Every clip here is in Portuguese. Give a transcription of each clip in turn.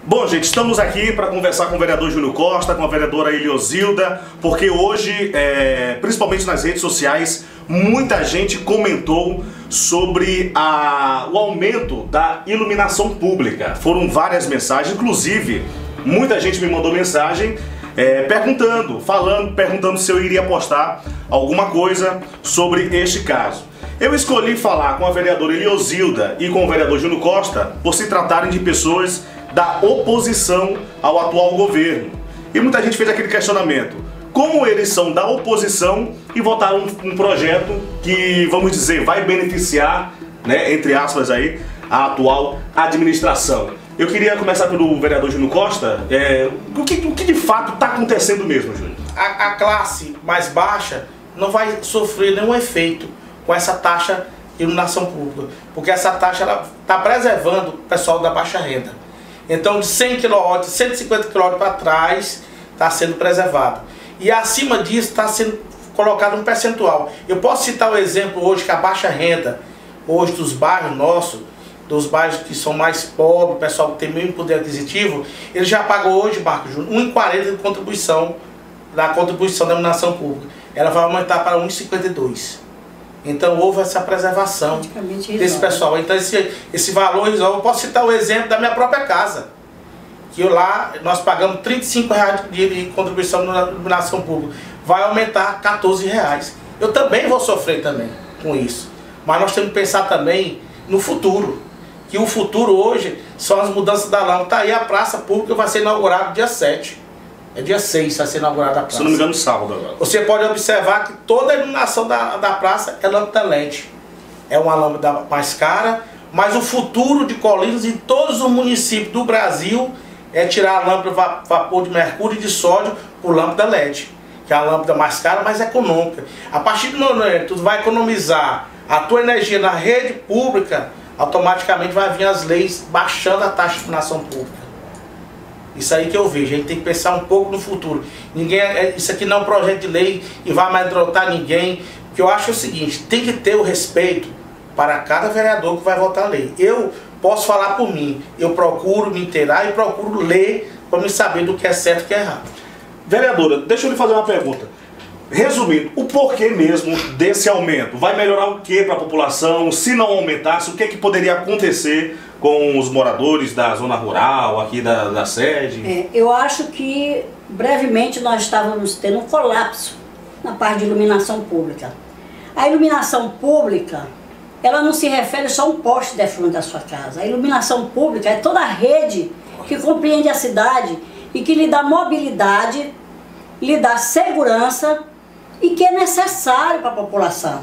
Bom, gente, estamos aqui para conversar com o vereador Júnior Costa, com a vereadora Eliosilda, porque hoje, principalmente nas redes sociais, muita gente comentou sobre o aumento da iluminação pública. Foram várias mensagens, inclusive, muita gente me mandou mensagem perguntando se eu iria postar alguma coisa sobre este caso. Eu escolhi falar com a vereadora Eliosilda e com o vereador Júnior Costa por se tratarem de pessoas da oposição ao atual governo. E muita gente fez aquele questionamento: como eles são da oposição e votaram um projeto que, vamos dizer, vai beneficiar, né, entre aspas aí, a atual administração? Eu queria começar pelo vereador Júnior Costa. O que de fato está acontecendo mesmo, Júnior? A classe mais baixa não vai sofrer nenhum efeito com essa taxa de iluminação pública, porque essa taxa está preservando o pessoal da baixa renda. Então, de 100 kW, 150 kW para trás, está sendo preservado. E acima disso está sendo colocado um percentual. Eu posso citar o exemplo hoje que a baixa renda, hoje dos bairros nossos, dos bairros que são mais pobres, o pessoal que tem menos poder aquisitivo, ele já pagou hoje, Marco Júnior, 1,40 de contribuição, da contribuição da iluminação pública. Ela vai aumentar para 1,52. Então houve essa preservação desse pessoal. Então esse valor, eu posso citar o exemplo da minha própria casa, que lá nós pagamos R$35 de contribuição na iluminação pública, vai aumentar R$14. Eu também vou sofrer também com isso, mas nós temos que pensar também no futuro, que o futuro hoje são as mudanças da lâmpada. Tá aí, a praça pública vai ser inaugurada dia 7. É dia 6 vai ser inaugurada a praça. Se não me engano, sábado agora. Você pode observar que toda a iluminação da praça é lâmpada LED. É uma lâmpada mais cara, mas o futuro de Colinas em todos os municípios do Brasil é tirar a lâmpada vapor de mercúrio e de sódio por lâmpada LED, que é a lâmpada mais cara, mais econômica. A partir do momento que tu vai economizar a tua energia na rede pública, automaticamente vai vir as leis baixando a taxa de iluminação pública. Isso aí que eu vejo, a gente tem que pensar um pouco no futuro. Isso aqui não é um projeto de lei e vai amedrontar ninguém. O que eu acho é o seguinte: tem que ter o respeito para cada vereador que vai votar a lei. Eu posso falar por mim, eu procuro me inteirar e procuro ler para me saber do que é certo e o que é errado. Vereadora, deixa eu lhe fazer uma pergunta. Resumindo, o porquê mesmo desse aumento? Vai melhorar o que para a população? Se não aumentasse, o que poderia acontecer com os moradores da zona rural, aqui da sede? Eu acho que brevemente nós estávamos tendo um colapso na parte de iluminação pública. A iluminação pública, ela não se refere só a um poste de frente da sua casa. A iluminação pública é toda a rede que compreende a cidade e que lhe dá mobilidade, lhe dá segurança e que é necessário para a população.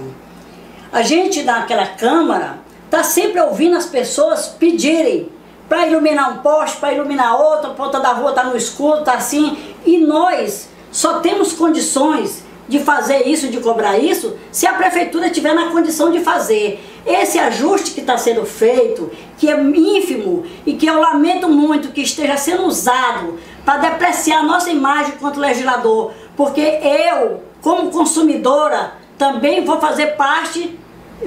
A gente naquela Câmara está sempre ouvindo as pessoas pedirem para iluminar um poste, para iluminar outro, a ponta da rua está no escuro, está assim, e nós só temos condições de fazer isso, de cobrar isso, se a prefeitura tiver na condição de fazer. Esse ajuste que está sendo feito, que é ínfimo e que eu lamento muito que esteja sendo usado para depreciar a nossa imagem quanto legislador, porque eu, como consumidora, também vou fazer parte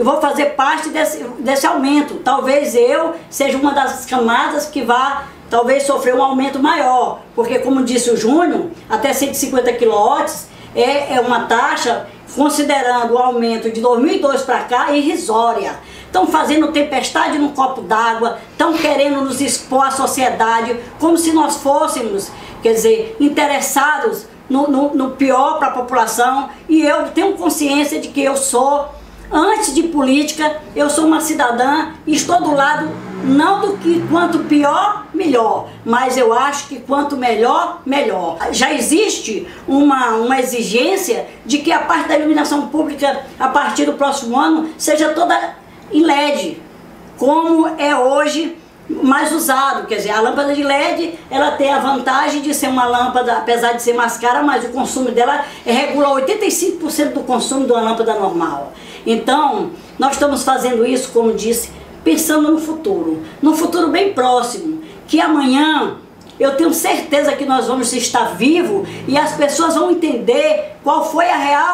desse aumento. Talvez eu seja uma das camadas que vá talvez sofrer um aumento maior, porque, como disse o Júnior, até 150 kW é uma taxa, considerando o aumento de 2002 para cá, irrisória. Estão fazendo tempestade num copo d'água, estão querendo nos expor à sociedade como se nós fôssemos, quer dizer, interessados no pior para a população. E eu tenho consciência de que eu sou, antes de política, eu sou uma cidadã e estou do lado não do que quanto pior, melhor, mas eu acho que quanto melhor, melhor. Já existe uma exigência de que a parte da iluminação pública, a partir do próximo ano, seja toda em LED, como é hoje mais usado. Quer dizer, a lâmpada de LED, ela tem a vantagem de ser uma lâmpada, apesar de ser mais cara, mas o consumo dela regula 85% do consumo de uma lâmpada normal. Então, nós estamos fazendo isso, como disse, pensando no futuro bem próximo, que amanhã eu tenho certeza que nós vamos estar vivos e as pessoas vão entender qual foi a real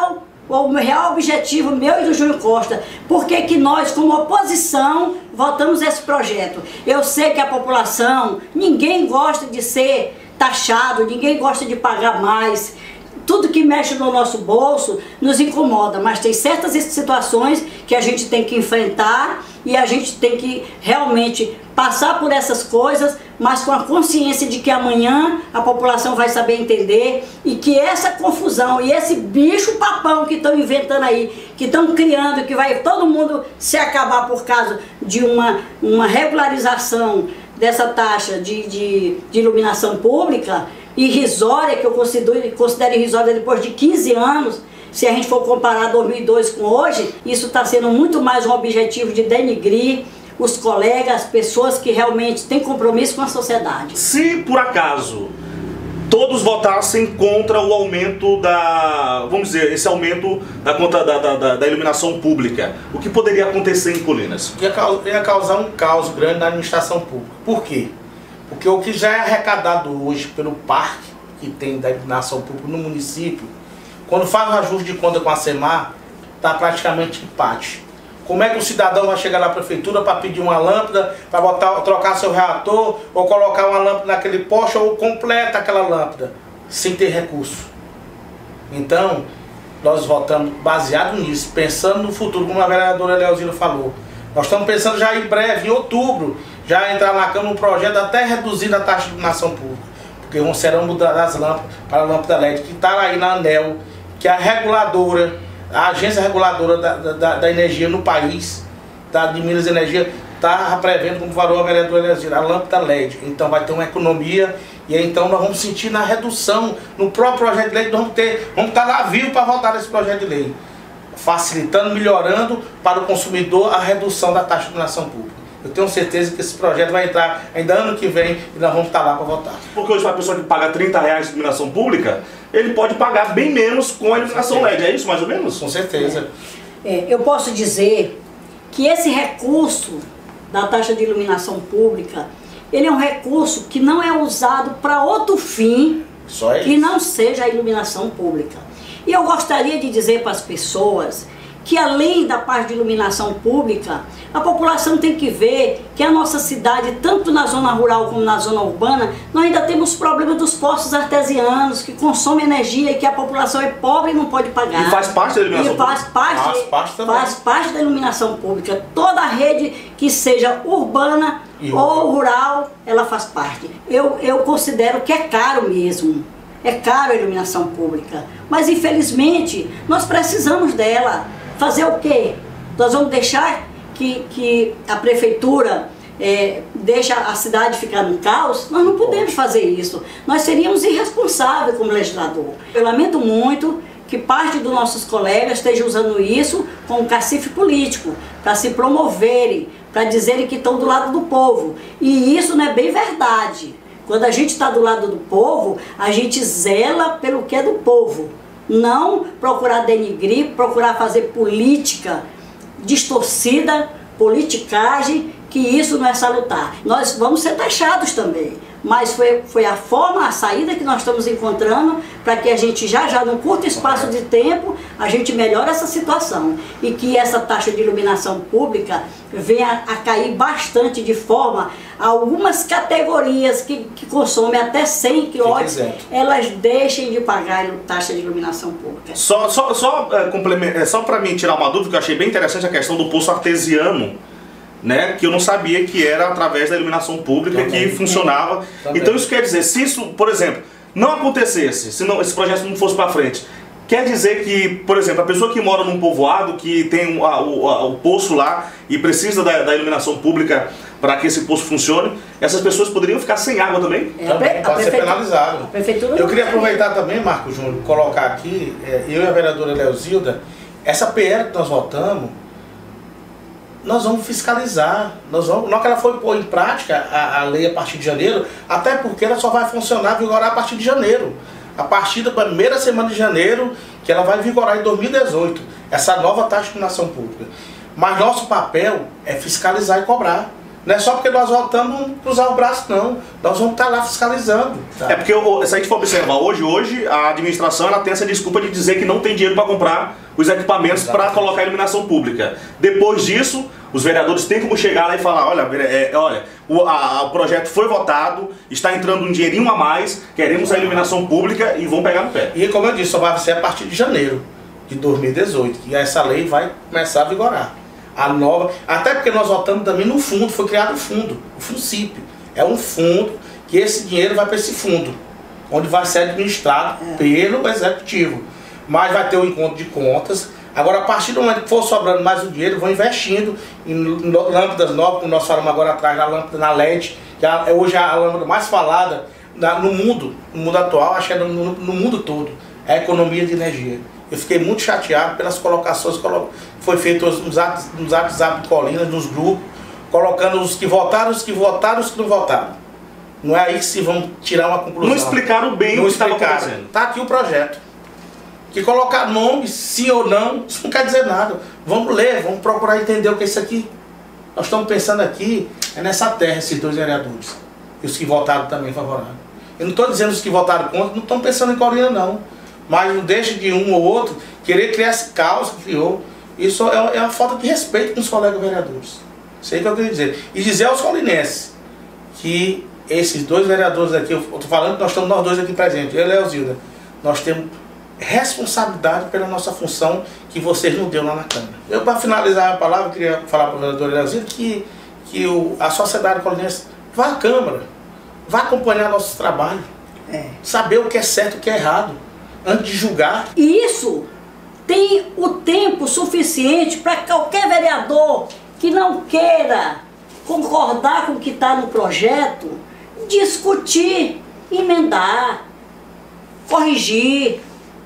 o real objetivo meu e do Júnior Costa, por que nós, como oposição, votamos esse projeto. Eu sei que a população, ninguém gosta de ser taxado, ninguém gosta de pagar mais. Tudo que mexe no nosso bolso nos incomoda, mas tem certas situações que a gente tem que enfrentar e a gente tem que realmente passar por essas coisas, mas com a consciência de que amanhã a população vai saber entender e que essa confusão e esse bicho papão que estão inventando aí, que estão criando, que vai todo mundo se acabar por causa de uma regularização dessa taxa de iluminação pública, irrisória, que eu considero irrisória depois de 15 anos, se a gente for comparar 2002 com hoje, isso está sendo muito mais um objetivo de denigrir os colegas, as pessoas que realmente têm compromisso com a sociedade. Se por acaso todos votassem contra o aumento vamos dizer, esse aumento da conta da iluminação pública, o que poderia acontecer em Colinas? Ia causar um caos grande na administração pública. Por quê? Porque o que já é arrecadado hoje pelo parque que tem da iluminação pública no município, quando faz o ajuste de conta com a SEMAR, está praticamente empate. Como é que o cidadão vai chegar na prefeitura para pedir uma lâmpada, para trocar seu reator, ou colocar uma lâmpada naquele poste, ou completa aquela lâmpada, sem ter recurso? Então, nós votamos baseado nisso, pensando no futuro, como a vereadora Leozilda falou. Nós estamos pensando já em breve, em outubro, já entrar na Câmara um projeto até reduzindo a taxa de iluminação pública, porque serão mudadas as lâmpadas para a lâmpada LED, que está aí na ANEEL, que é a reguladora, a agência reguladora da energia no país, de Minas Energia, está prevendo, como falou a vereadora Leozilda, a lâmpada LED. Então vai ter uma economia, e aí, então nós vamos sentir na redução, no próprio projeto de lei, vamos estar lá vivo para votar nesse projeto de lei, facilitando, melhorando para o consumidor a redução da taxa de iluminação pública. Eu tenho certeza que esse projeto vai entrar ainda ano que vem e nós vamos estar lá para votar. Porque hoje, para a pessoa que paga R$30 de iluminação pública, ele pode pagar bem menos com a iluminação LED, é isso mais ou menos? Com certeza. Eu posso dizer que esse recurso da taxa de iluminação pública, ele é um recurso que não é usado para outro fim que não seja a iluminação pública. E eu gostaria de dizer para as pessoas que além da parte de iluminação pública, a população tem que ver que a nossa cidade, tanto na zona rural como na zona urbana, nós ainda temos problema dos postos artesianos, que consomem energia e que a população é pobre e não pode pagar. E faz parte da iluminação pública? Faz parte da iluminação pública. Toda a rede que seja urbana ou rural, ela faz parte. Eu considero que é caro mesmo. É caro a iluminação pública. Mas infelizmente, nós precisamos dela. Fazer o quê? Nós vamos deixar que a prefeitura deixa a cidade ficar num caos? Nós não podemos fazer isso. Nós seríamos irresponsáveis como legislador. Eu lamento muito que parte dos nossos colegas esteja usando isso como cacife político, para se promoverem, para dizerem que estão do lado do povo. E isso não é bem verdade. Quando a gente está do lado do povo, a gente zela pelo que é do povo. Não procurar denigrir, procurar fazer política distorcida, politicagem, que isso não é salutar. Nós vamos ser taxados também, mas foi a forma, a saída que nós estamos encontrando para que a gente já num curto espaço de tempo, a gente melhore essa situação e que essa taxa de iluminação pública venha a cair bastante, de forma a algumas categorias que consomem até 100 quilowatts, elas deixem de pagar taxa de iluminação pública. Só para mim tirar uma dúvida, que eu achei bem interessante a questão do poço artesiano, né, que eu não sabia que era através da iluminação pública que funcionava. Então isso quer dizer, se isso, por exemplo, não acontecesse, se esse projeto não fosse para frente, quer dizer que, por exemplo, a pessoa que mora num povoado, que tem o poço lá e precisa da iluminação pública para que esse poço funcione, essas pessoas poderiam ficar sem água também? Também pode ser penalizado. Eu queria aproveitar também, Marco Júnior, colocar aqui, eu e a vereadora Leozilda, essa PL que nós votamos, nós vamos fiscalizar, na hora que ela for pôr em prática a lei a partir de janeiro, até porque ela só vai funcionar, vigorar a partir de janeiro. A partir da primeira semana de janeiro, que ela vai vigorar em 2018, essa nova taxa de iluminação pública. Mas nosso papel é fiscalizar e cobrar. Não é só porque nós votamos cruzar o braço, não. Nós vamos estar lá fiscalizando. Tá? É porque, se a gente for observar, hoje a administração ela tem essa desculpa de dizer que não tem dinheiro para comprar os equipamentos para colocar a iluminação pública. Depois disso, os vereadores têm como chegar lá e falar, olha, o projeto foi votado, está entrando um dinheirinho a mais, queremos a iluminação pública e vão pegar no pé. E como eu disse, só vai ser a partir de janeiro de 2018, que essa lei vai começar a vigorar. A nova, até porque nós votamos também no fundo, foi criado o fundo, o Funcipe. É um fundo que esse dinheiro vai para esse fundo, onde vai ser administrado pelo executivo. Mas vai ter o encontro de contas. Agora, a partir do momento que for sobrando mais o dinheiro, vão investindo em lâmpadas novas, como nós falamos agora atrás, na lâmpada na LED, que é hoje a lâmpada mais falada no mundo atual, acho que é no mundo todo, é a economia de energia. Eu fiquei muito chateado pelas colocações que foi feitas nos WhatsApp de Colinas, nos grupos, colocando os que votaram, os que votaram, os que não votaram. Não é aí que se vão tirar uma conclusão. Não explicaram bem o que estava acontecendo. Está aqui o projeto. Que colocar nome, sim ou não, isso não quer dizer nada. Vamos ler, vamos procurar entender o que é isso aqui. Nós estamos pensando aqui, é nessa terra, esses dois vereadores. E os que votaram também favorável. Eu não estou dizendo os que votaram contra, não estão pensando em Colina não. Mas não deixa de um ou outro querer criar esse caos que criou. Isso é uma falta de respeito com os colegas vereadores. Isso aí que eu queria dizer. E dizer aos colinenses que esses dois vereadores aqui, eu estou falando que nós estamos nós dois aqui presentes, eu e Leozilda, nós temos responsabilidade pela nossa função que vocês nos deu lá na Câmara. Eu, para finalizar a palavra, queria falar para o vereador Leozilda que a sociedade colinense vá à Câmara, vá acompanhar nosso trabalho, saber o que é certo e o que é errado, antes de julgar. E isso tem o tempo suficiente para qualquer vereador que não queira concordar com o que está no projeto, discutir, emendar, corrigir.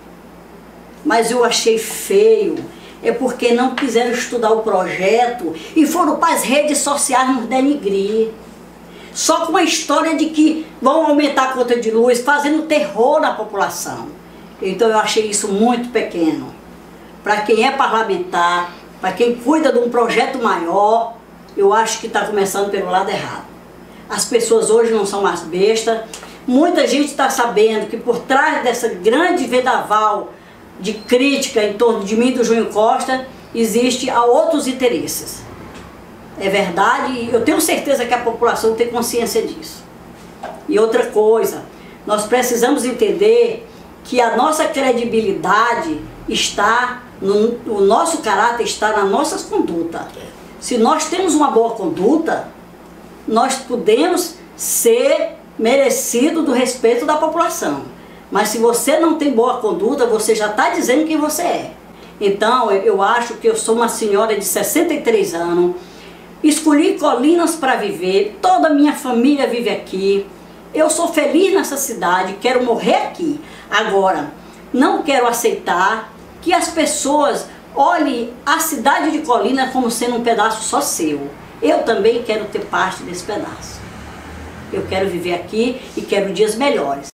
Mas eu achei feio, é porque não quiseram estudar o projeto e foram para as redes sociais nos denigrir. Só com a história de que vão aumentar a conta de luz, fazendo terror na população. Então eu achei isso muito pequeno. Para quem é parlamentar, para quem cuida de um projeto maior, eu acho que está começando pelo lado errado. As pessoas hoje não são mais bestas. Muita gente está sabendo que por trás dessa grande vendaval de crítica em torno de mim e do Júnior Costa, existe a outros interesses. É verdade, e eu tenho certeza que a população tem consciência disso. E outra coisa, nós precisamos entender que a nossa credibilidade está, o nosso caráter está nas nossas condutas. Se nós temos uma boa conduta, nós podemos ser merecidos do respeito da população. Mas se você não tem boa conduta, você já está dizendo quem você é. Então, eu acho que eu sou uma senhora de 63 anos, escolhi Colinas para viver, toda a minha família vive aqui, eu sou feliz nessa cidade, quero morrer aqui. Agora, não quero aceitar que as pessoas olhem a cidade de Colinas como sendo um pedaço só seu. Eu também quero ter parte desse pedaço. Eu quero viver aqui e quero dias melhores.